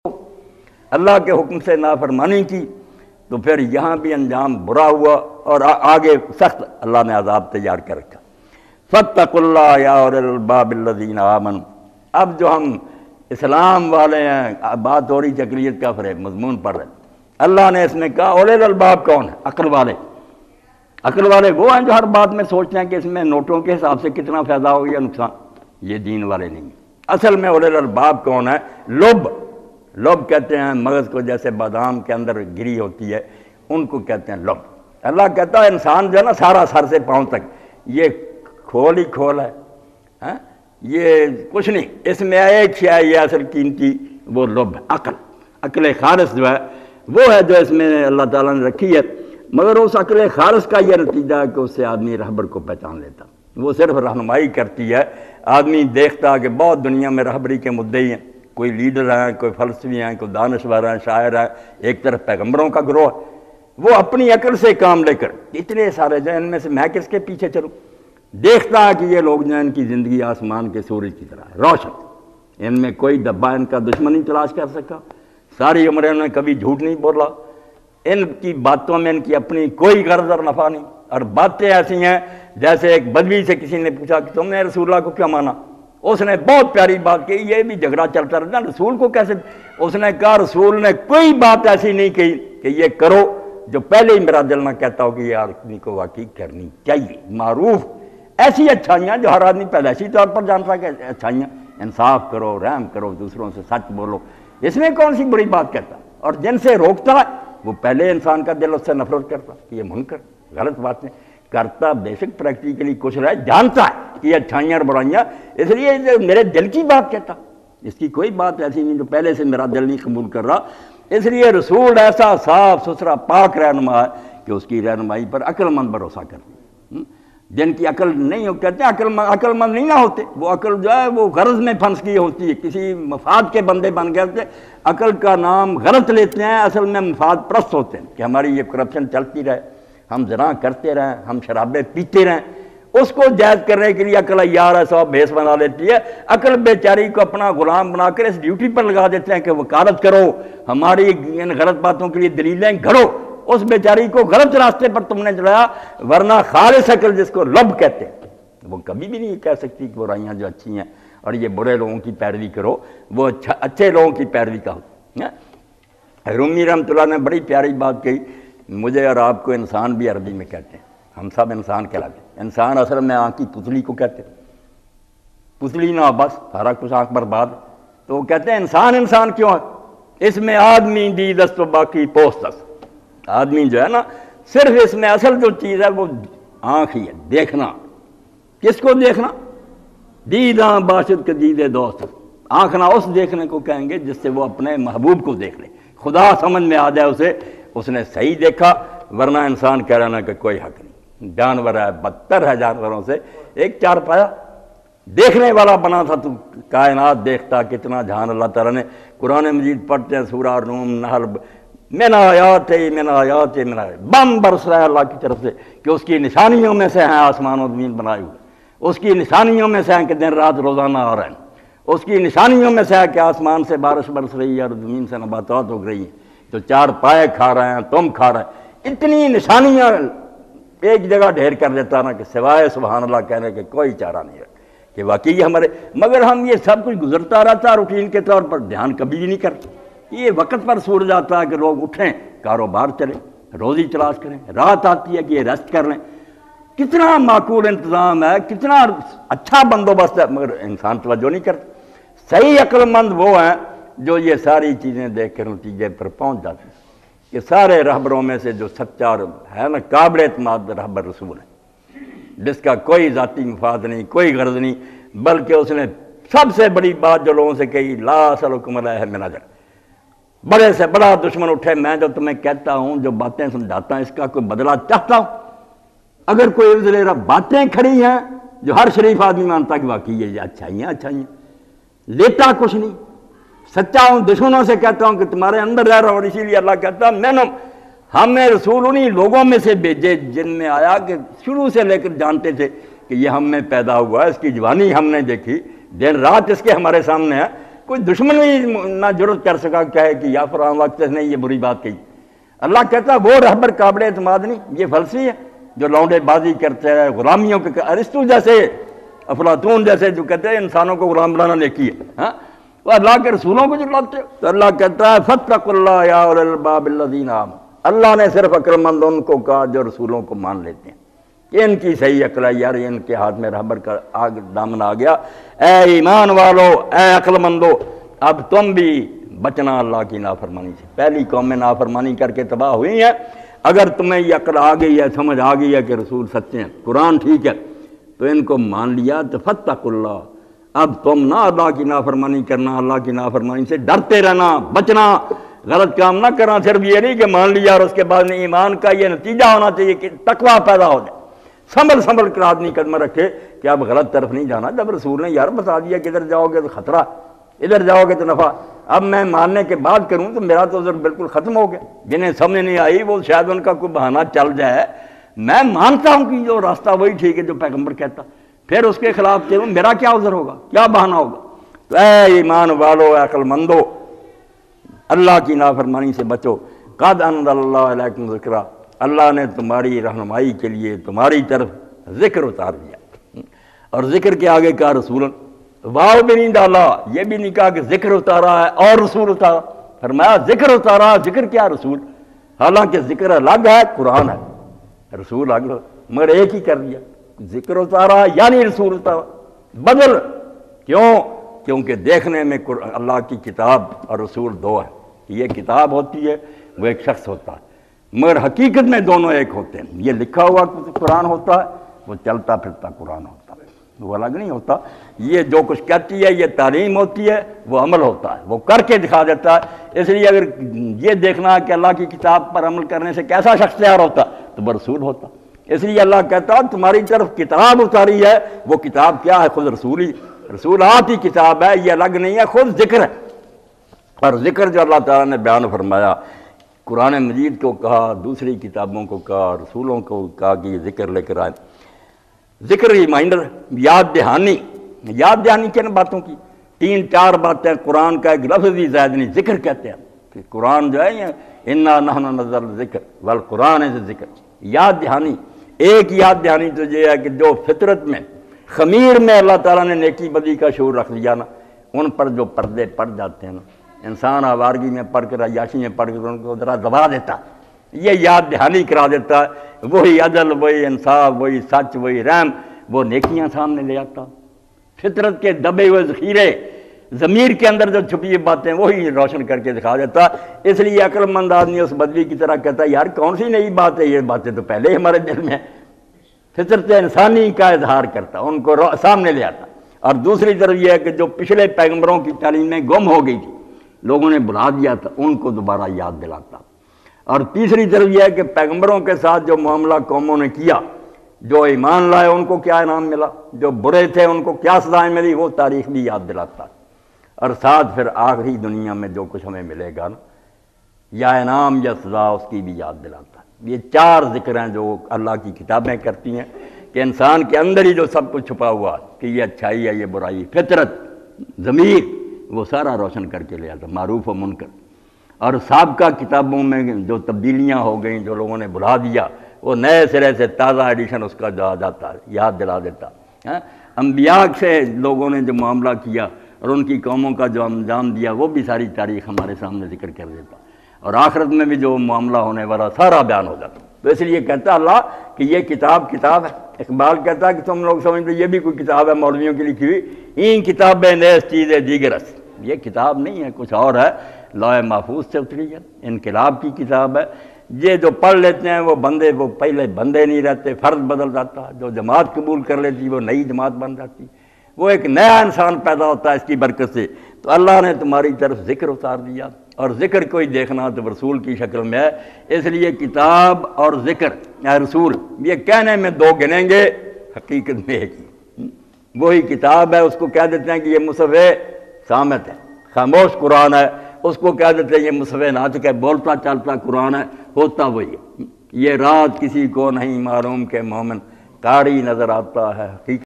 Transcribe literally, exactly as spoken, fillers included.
اللہ کے حکم سے نافرمانی کی تو پھر یہاں بھی انجام برا ہوا اور آگے سخت اللہ نے عذاب تیار کر رکھا۔ فاتقوا اللہ یا اولي الالباب الذین آمنوا۔ اب جو ہم اسلام والے ہیں، بات ہو رہی اقلیت کا فریب مضمون پڑھ رہے ہیں، اللہ نے اس میں کہا اولي الالباب کون ہے؟ عقل والے۔ عقل والے وہ ہیں جو ہر بات میں سوچتے ہیں کہ اس میں نوٹوں کے حساب سے کتنا فائدہ ہو یا نقصان، یہ دین والے نہیں ہیں۔ اصل میں اولي الالباب کون ہے؟ لب، لب کہتے ہیں مغز کو، جیسے بادام کے اندر گری ہوتی ہے ان کو کہتے ہیں لب۔ اللہ کہتا ہے انسان جو ہے نا سارا سر سے پاؤں تک یہ کھول ہی کھول ہے، ہاں یہ کچھ نہیں، اس میں ایک شے یہ اصل قیمتی وہ لب، عقل۔ عقل خالص جو ہے وہ ہے جو اس میں اللہ تعالیٰ نے رکھی ہے، مگر اس عقل خالص کا یہ نتیجہ ہے کہ اس سے آدمی رہبر کو پہچان لیتا، وہ صرف رہنمائی کرتی ہے۔ آدمی دیکھتا کہ بہت دنیا میں رہبری کے مدعی ہیں، کوئی لیڈر ہیں، کوئی فلسفی ہیں، کوئی دانشور ہیں، شاعر ہیں، ایک طرف پیغمبروں کا گروہ ہے، وہ اپنی عقل سے کام لے کر اتنے سارے جو ان میں سے میں کس کے پیچھے چلوں؟ دیکھتا ہے کہ یہ لوگ جو ہیں ان کی زندگی آسمان کے سورج کی طرح ہے، روشن، ان میں کوئی دبا ان کا دشمن نہیں تلاش کر سکا، ساری عمر انہوں نے کبھی جھوٹ نہیں بولا، ان کی باتوں میں ان کی اپنی کوئی غرض اور نفع نہیں، اور باتیں ایسی ہیں جیسے ایک بدوی سے کسی نے پوچھا کہ تم نے رسول اللہ کو کیا مانا؟ اس نے بہت پیاری بات کہی، یہ بھی جھگڑا چلتا رہتا رسول کو کیسے؟ اس نے کہا رسول نے کوئی بات ایسی نہیں کہی کہ یہ کرو جو پہلے ہی میرا دل نہ کہتا ہو کہ یہ آدمی کو واقعی کرنی چاہیے۔ معروف ایسی اچھائیاں جو ہر آدمی پیدائشی طور پر جانتا ہے کہ اچھائیاں، انصاف کرو، رحم کرو، دوسروں سے سچ بولو، اس میں کون سی بری بات کہتا؟ اور جن سے روکتا ہے وہ پہلے انسان کا دل اس سے نفرت کرتا کہ یہ منکر غلط باتیں کرتا، بے شک پریکٹیکلی کچھ رہے، جانتا ہے کہ یہ اچھائیاں اور برائیاں، اس لیے میرے دل کی بات کہتا، اس کی کوئی بات ایسی نہیں جو پہلے سے میرا دل نہیں قبول کر رہا۔ اس لیے رسول ایسا صاف ستھرا پاک رہنما ہے کہ اس کی رہنمائی پر عقل مند بھروسہ کرتے، جن کی عقل نہیں ہو کہتے ہیں عقل مند عقل مند نہیں نہ ہوتے، وہ عقل جو ہے وہ غرض میں پھنس کی ہوتی ہے، کسی مفاد کے بندے بن گئے ہوتے، عقل کا نام غلط لیتے ہیں، اصل میں مفاد پرست ہوتے ہیں کہ ہماری یہ کرپشن چلتی رہے، ہم زنا کرتے رہیں، ہم شرابیں پیتے رہیں، اس کو جائز کرنے کے لیے عقل عیار ہے سو بھیس بنا لیتی ہے، عقل بیچاری کو اپنا غلام بنا کر اس ڈیوٹی پر لگا دیتے ہیں کہ وکالت کرو، ہماری ان غلط باتوں کے لیے دلیلیں گھڑو، اس بیچاری کو غلط راستے پر تم نے چلایا، ورنہ خالص عقل جس کو لب کہتے ہیں وہ کبھی بھی نہیں کہہ سکتی کہ برائیاں جو اچھی ہیں اور یہ برے لوگوں کی پیروی کرو، وہ اچھا اچھے لوگوں کی پیروی کا ہو۔ رومی رحمۃ اللہ نے بڑی پیاری بات کہی، مجھے اور آپ کو انسان بھی عربی میں کہتے ہیں، ہم سب انسان کہلاتے ہیں، انسان اصل میں آنکھ کی پتلی کو کہتے ہیں، پتلی نہ بس سارا کچھ آنکھ برباد، تو وہ کہتے ہیں انسان انسان کیوں ہے؟ اس میں آدمی دی دست و باقی پوست دست، آدمی جو ہے نا صرف اس میں اصل جو چیز ہے وہ آنکھ ہی ہے، دیکھنا، کس کو دیکھنا؟ دیداں باشد کے دیدے دوست، آنکھ نہ اس دیکھنے کو کہیں گے جس سے وہ اپنے محبوب کو دیکھ لے، خدا سمجھ میں آ جائے اسے، اس نے صحیح دیکھا، ورنہ انسان کہہ رہا نا کہ کوئی حق نہیں، جانور ہے، بدتر ہے جانوروں سے، ایک چار پایا دیکھنے والا بنا تھا تو کائنات دیکھتا، کتنا جہان اللہ تعالیٰ نے قرآن مجید پڑھتے ہیں سورہ روم نحل، من آیات من آیات من آیات، بم برس رہا ہے اللہ کی طرف سے کہ اس کی نشانیوں میں سے ہیں آسمان و زمین بنائے ہوئے، اس کی نشانیوں میں سے ہیں کہ دن رات روزانہ آ رہے ہیں، اس کی نشانیوں میں سے ہے کہ آسمان سے بارش برس رہی ہے اور زمین سے نباتات اگ رہی ہیں، تو چار پائے کھا رہے ہیں، تم کھا رہے ہیں، اتنی نشانیاں ایک جگہ ڈھیر کر دیتا نا کہ سوائے سبحان اللہ کہنے کے کوئی چارہ نہیں ہے کہ واقعی ہمارے، مگر ہم یہ سب کچھ گزرتا رہتا ہے روٹین کے طور پر، دھیان کبھی بھی نہیں کرتے، یہ وقت پر سورج آتا ہے کہ لوگ اٹھیں، کاروبار چلیں، روزی تلاش کریں، رات آتی ہے کہ یہ ریسٹ کر لیں، کتنا معقول انتظام ہے، کتنا اچھا بندوبست ہے، مگر انسان توجہ نہیں کرتا۔ صحیح عقل مند وہ ہیں جو یہ ساری چیزیں دیکھ کر نتیجے پر پہنچ جاتے ہیں کہ سارے رہبروں میں سے جو سچا ہے نا قابل اعتماد رہبر رسول ہے، جس کا کوئی ذاتی مفاد نہیں، کوئی غرض نہیں، بلکہ اس نے سب سے بڑی بات جو لوگوں سے کہی، لا اسألکم علیہ من اجر، بڑے سے بڑا دشمن اٹھے، میں جو تمہیں کہتا ہوں، جو باتیں سمجھاتا ہوں، اس کا کوئی بدلہ چاہتا ہوں؟ اگر کوئی عرض لے رہا، باتیں کھڑی ہیں جو ہر شریف آدمی مانتا کہ واقعی یہ اچھائیاں اچھائیاں، لیتا کچھ نہیں، سچا ہوں، دشمنوں سے کہتا ہوں کہ تمہارے اندر رہ رہا ہوں، اور اسی لیے اللہ کہتا ہے میں نے ہمیں رسول انہی لوگوں میں سے بھیجے جن میں آیا کہ شروع سے لے کر جانتے تھے کہ یہ ہم میں پیدا ہوا ہے، اس کی جوانی ہم نے دیکھی، دن رات اس کے ہمارے سامنے ہے، کوئی دشمن بھی نہ جرت کر سکا کہے کہ یا فلاں وقت نے یہ بری بات کہی. اللہ کہتا ہے وہ رہبر قابل اعتماد نہیں. یہ فلسفی ہے جو لونڈے بازی کرتے ہیں غلامیوں کے. ارسطو جیسے افلاطون جیسے جو کہتے ہیں انسانوں کو غلام بنانا نیکی ہے, ہاں وہ اللہ کے رسولوں کو جو لاتے ہو. تو اللہ کہتا ہے فاتقوا اللہ یا اولي الالباب الذین آمنوا. اللہ نے صرف عقل مند ان کو کہا جو رسولوں کو مان لیتے ہیں کہ ان کی صحیح عقل ہے یار, ان کے ہاتھ میں رہبر کا آگ دامن آ گیا. اے ایمان والو, اے عقل مندو, اب تم بھی بچنا اللہ کی نافرمانی سے. پہلی قومیں نافرمانی کر کے تباہ ہوئی ہیں. اگر تمہیں یہ عقل آ گئی ہے, سمجھ آ گئی ہے کہ رسول سچے ہیں, قرآن ٹھیک ہے, تو ان کو مان لیا تو فاتقوا اللہ. اب تم نہ اللہ کی نافرمانی کرنا, اللہ کی نافرمانی سے ڈرتے رہنا, بچنا, غلط کام نہ کرنا. صرف یہ نہیں کہ مان لیا اور اس کے بعد ایمان کا یہ نتیجہ ہونا چاہیے کہ تقویٰ پیدا ہو جائے. سنبھل سنبھل کر آدمی قدم رکھے کہ اب غلط طرف نہیں جانا. جب رسول نے یار بتا دیا کہ ادھر جاؤ گے تو خطرہ, ادھر جاؤ گے تو نفع, اب میں ماننے کے بعد کروں تو میرا تو عذر بالکل ختم ہو گیا. جنہیں سمجھ نہیں آئی وہ شاید ان کا کوئی بہانہ چل جائے. میں مانتا ہوں کہ جو راستہ وہی ٹھیک ہے جو پیغمبر کہتا, پھر اس کے خلاف چلوں, میرا کیا عذر ہوگا, کیا بہانہ ہوگا. تو اے ایمان والو, اے عقل مندو, اللہ کی نافرمانی سے بچو. قد انزل اللہ علیکم ذکرا. اللہ نے تمہاری رہنمائی کے لیے تمہاری طرف ذکر اتار دیا. اور ذکر کے آگے کہا رسول, واو بھی نہیں ڈالا, یہ بھی نہیں کہا کہ ذکر اتارا ہے اور رسول اتارا. فرمایا ذکر اتارا, ذکر کیا رسول. حالانکہ ذکر الگ ہے, قرآن ہے, رسول الگ, مگر ایک ہی کر دیا. ذکر اتارا یعنی رسول اتارا, بدل. کیوں؟ کیونکہ دیکھنے میں اللہ کی کتاب اور رسول دو ہے. یہ کتاب ہوتی ہے, وہ ایک شخص ہوتا ہے, مگر حقیقت میں دونوں ایک ہوتے ہیں. یہ لکھا ہوا قرآن ہوتا ہے, وہ چلتا پھرتا قرآن ہوتا ہے, وہ الگ نہیں ہوتا. یہ جو کچھ کہتی ہے یہ تعلیم ہوتی ہے, وہ عمل ہوتا ہے, وہ کر کے دکھا دیتا ہے. اس لیے اگر یہ دیکھنا ہے کہ اللہ کی کتاب پر عمل کرنے سے کیسا شخص تیار ہوتا تو وہ رسول ہوتا. اس لیے اللہ کہتا ہے تمہاری طرف کتاب اتاری ہے. وہ کتاب کیا ہے؟ خود رسول ہی. رسولات ہی کتاب ہے, یہ الگ نہیں ہے, خود ذکر ہے. اور ذکر جو اللہ تعالیٰ نے بیان فرمایا, قرآن مجید کو کہا, دوسری کتابوں کو کہا, رسولوں کو کہا کہ یہ ذکر لے کر آئے. ذکر ریمائنڈر, یاد دہانی. یاد دہانی کن باتوں کی؟ تین چار باتیں. قرآن کا ایک لفظ بھی زائد نہیں, ذکر کہتے ہیں کہ قرآن جو ہے یہ انا نحن نزلنا الذکر والقرآن ذکر. یاد دہانی, ایک یاد دہانی تو یہ ہے کہ جو فطرت میں خمیر میں اللہ تعالیٰ نے نیکی بدی کا شعور رکھ دیا نا, ان پر جو پردے پڑ جاتے ہیں نا, انسان آوارگی میں پڑھ کر, عیاشی میں پڑھ کر ان کو ذرا دبا دیتا, یہ یاد دہانی کرا دیتا ہے. وہی عدل, وہی انصاف, وہی سچ, وہی رحم, وہ نیکیاں سامنے لے آتا. فطرت کے دبے ہوئے ذخیرے, ضمیر کے اندر جو چھپی باتیں, وہی روشن کر کے دکھا دیتا. اس لیے عقل مند آدمی اس بدوی کی طرح کہتا ہے یار کون سی نئی بات ہے, یہ باتیں تو پہلے ہی ہمارے دل میں. فطرت انسانی کا اظہار کرتا, ان کو سامنے لے آتا. اور دوسری طرف یہ ہے کہ جو پچھلے پیغمبروں کی تعلیمیں گم ہو گئی تھی, لوگوں نے بھلا دیا تھا, ان کو دوبارہ یاد دلاتا. اور تیسری طرف یہ ہے کہ پیغمبروں کے ساتھ جو معاملہ قوموں نے کیا, جو ایمان لائے ان کو کیا انعام ملا, جو برے تھے ان کو کیا سزائیں ملی, وہ تاریخ بھی یاد دلاتا. اور ساتھ پھر آخری دنیا میں جو کچھ ہمیں ملے گا نا, یا انعام یا سزا, اس کی بھی یاد دلاتا. یہ چار ذکر ہیں جو اللہ کی کتابیں کرتی ہیں کہ انسان کے اندر ہی جو سب کچھ چھپا ہوا کہ یہ اچھائی ہے, یہ برائی, فطرت, ضمیر, وہ سارا روشن کر کے لے آتا, معروف و منکر. اور سابقہ کتابوں میں جو تبدیلیاں ہو گئیں, جو لوگوں نے بھلا دیا, وہ نئے سرے سے تازہ ایڈیشن اس کا جو جاتا ہے, یاد دلا دیتا. انبیاء سے لوگوں نے جو معاملہ کیا اور ان کی قوموں کا جو انجام دیا, وہ بھی ساری تاریخ ہمارے سامنے ذکر کر دیتا. اور آخرت میں بھی جو معاملہ ہونے والا سارا بیان ہو جاتا. تو اس لیے کہتا اللہ کہ یہ کتاب کتاب ہے. اقبال کہتا ہے کہ تم لوگ سمجھتے یہ بھی کوئی کتاب ہے مولویوں کی لکھی ہوئی, این کتابیں نیز چیزیں دیگرس. یہ کتاب نہیں ہے, کچھ اور ہے, لوح محفوظ سے اتری ہے, انقلاب کی کتاب ہے. یہ جو پڑھ لیتے ہیں وہ بندے, وہ پہلے بندے نہیں رہتے, فرد بدل جاتا. جو جماعت قبول کر لیتی وہ نئی جماعت بن جاتی, وہ ایک نیا انسان پیدا ہوتا ہے اس کی برکت سے. تو اللہ نے تمہاری طرف ذکر اتار دیا, اور ذکر کوئی دیکھنا تو رسول کی شکل میں ہے. اس لیے کتاب اور ذکر یا رسول یہ کہنے میں دو گنیں گے, حقیقت میں ایک ہی. وہی کتاب ہے, اس کو کہہ دیتے ہیں کہ یہ مصحف صامت ہے, خاموش قرآن ہے. اس کو کہہ دیتے ہیں یہ مصحف ناطق ہے, بولتا چلتا قرآن ہے. ہوتا وہی ہے. یہ رات کسی کو نہیں معلوم کہ مومن قاری نظر آتا ہے, حقیقت